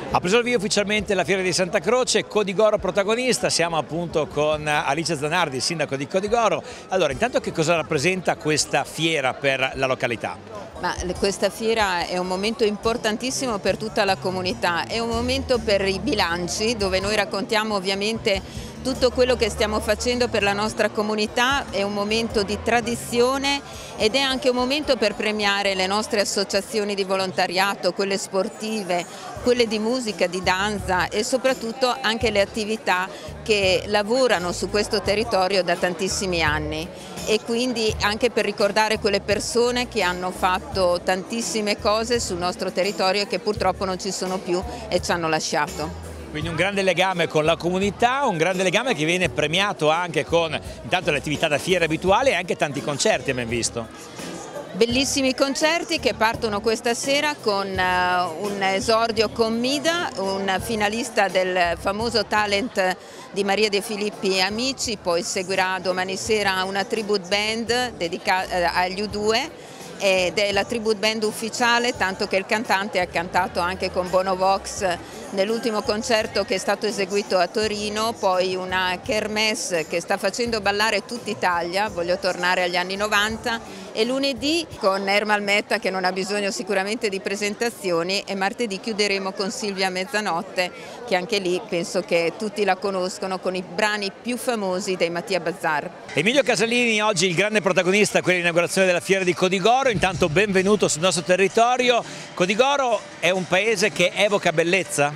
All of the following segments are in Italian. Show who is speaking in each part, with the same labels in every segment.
Speaker 1: Ha preso il via ufficialmente la Fiera di Santa Croce, Codigoro protagonista, siamo appunto con Alice Zanardi, sindaco di Codigoro. Allora, intanto che cosa rappresenta questa fiera per la località?
Speaker 2: Questa fiera è un momento importantissimo per tutta la comunità, è un momento per i bilanci dove noi raccontiamo ovviamente tutto quello che stiamo facendo per la nostra comunità, è un momento di tradizione ed è anche un momento per premiare le nostre associazioni di volontariato, quelle sportive, quelle di musica, di danza e soprattutto anche le attività che lavorano su questo territorio da tantissimi anni. E quindi anche per ricordare quelle persone che hanno fatto tantissime cose sul nostro territorio e che purtroppo non ci sono più e ci hanno lasciato.
Speaker 1: Quindi un grande legame con la comunità, un grande legame che viene premiato anche con intanto le attività da fiera abituali e anche tanti concerti abbiamo visto.
Speaker 2: Bellissimi concerti che partono questa sera con un esordio con Mida, un finalista del famoso talent di Maria De Filippi e Amici, poi seguirà domani sera una tribute band dedicata agli U2 ed è la tribute band ufficiale, tanto che il cantante ha cantato anche con Bono Vox nell'ultimo concerto che è stato eseguito a Torino, poi una kermesse che sta facendo ballare tutta Italia, voglio tornare agli anni 90, e lunedì con Ermal Metta che non ha bisogno sicuramente di presentazioni e martedì chiuderemo con Silvia a mezzanotte che anche lì penso che tutti la conoscono con i brani più famosi dei Mattia Bazzar.
Speaker 1: Emilio Casalini oggi il grande protagonista quell'inaugurazione della Fiera di Codigoro, intanto benvenuto sul nostro territorio. Codigoro è un paese che evoca bellezza?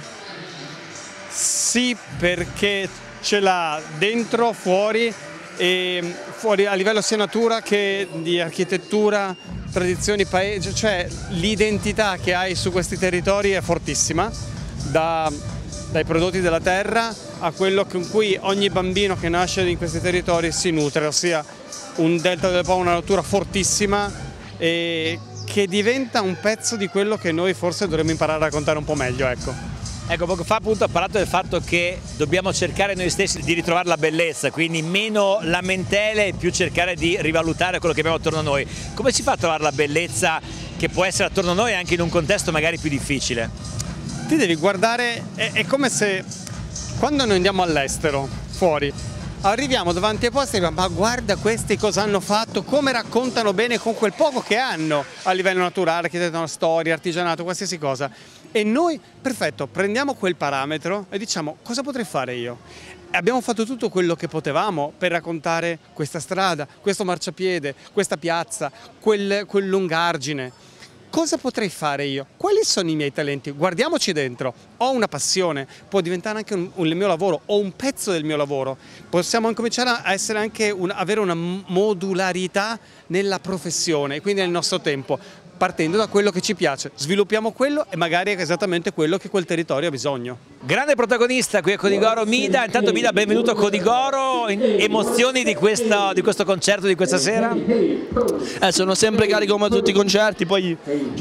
Speaker 3: Sì, perché ce l'ha dentro, fuori, e fuori a livello sia natura che di architettura, tradizioni, paese, cioè l'identità che hai su questi territori è fortissima, dai prodotti della terra a quello con cui ogni bambino che nasce in questi territori si nutre, ossia un delta del Po, una natura fortissima e che diventa un pezzo di quello che noi forse dovremmo imparare a raccontare un po' meglio, ecco.
Speaker 1: Ecco, poco fa appunto ha parlato del fatto che dobbiamo cercare noi stessi di ritrovare la bellezza, quindi meno lamentele e più cercare di rivalutare quello che abbiamo attorno a noi. Come si fa a trovare la bellezza che può essere attorno a noi anche in un contesto magari più difficile?
Speaker 3: Ti devi guardare, è come se quando noi andiamo all'estero, fuori, arriviamo davanti ai posti e diciamo, ma guarda questi cosa hanno fatto, come raccontano bene con quel poco che hanno a livello naturale, architettura, storia, artigianato, qualsiasi cosa. E noi, perfetto, prendiamo quel parametro e diciamo cosa potrei fare io? Abbiamo fatto tutto quello che potevamo per raccontare questa strada, questo marciapiede, questa piazza, quel lungargine. Cosa potrei fare io? Quali sono i miei talenti? Guardiamoci dentro. Ho una passione, può diventare anche il mio lavoro o un pezzo del mio lavoro. Possiamo cominciare a essere anche avere una modularità nella professione, quindi nel nostro tempo, partendo da quello che ci piace. Sviluppiamo quello e magari è esattamente quello che quel territorio ha bisogno.
Speaker 1: Grande protagonista qui a Codigoro, Mida. Intanto Mida, benvenuto a Codigoro. Emozioni di questo concerto di questa sera?
Speaker 4: Sono sempre carico come tutti i concerti, poi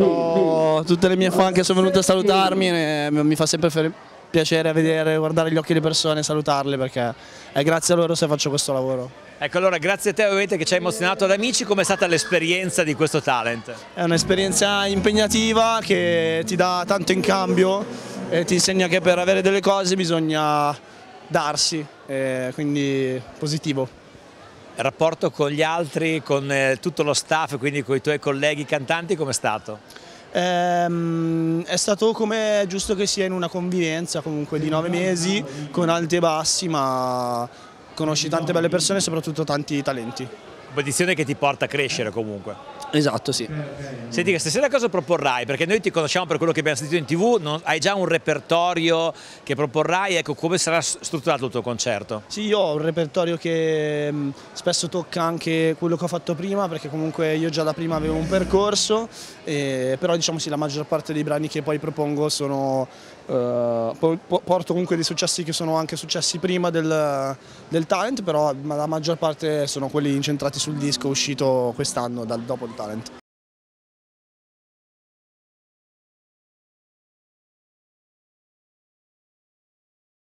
Speaker 4: ho tutte le mie fan che sono venute a salutarmi e mi fa sempre piacere vedere, guardare gli occhi delle persone, salutarle perché è grazie a loro se faccio questo lavoro.
Speaker 1: Ecco, allora grazie a te ovviamente che ci hai emozionato ad Amici, com'è stata l'esperienza di questo talent?
Speaker 4: È un'esperienza impegnativa che ti dà tanto in cambio e ti insegna che per avere delle cose bisogna darsi, quindi positivo.
Speaker 1: Il rapporto con gli altri, con tutto lo staff, quindi con i tuoi colleghi cantanti, com'è stato?
Speaker 4: È stato come giusto che sia in una convivenza comunque di 9 mesi, con alti e bassi, ma conosci tante belle persone e soprattutto tanti talenti.
Speaker 1: Competizione che ti porta a crescere comunque.
Speaker 4: Esatto, sì.
Speaker 1: Senti, che stasera cosa proporrai? Perché noi ti conosciamo per quello che abbiamo sentito in TV, hai già un repertorio che proporrai, ecco, come sarà strutturato il tuo concerto?
Speaker 4: Sì, io ho un repertorio che spesso tocca anche quello che ho fatto prima, perché comunque io già da prima avevo un percorso, però diciamo sì, la maggior parte dei brani che poi propongo sono, porto comunque dei successi che sono anche successi prima del talent, però la maggior parte sono quelli incentrati sul disco uscito quest'anno, dopo il talent.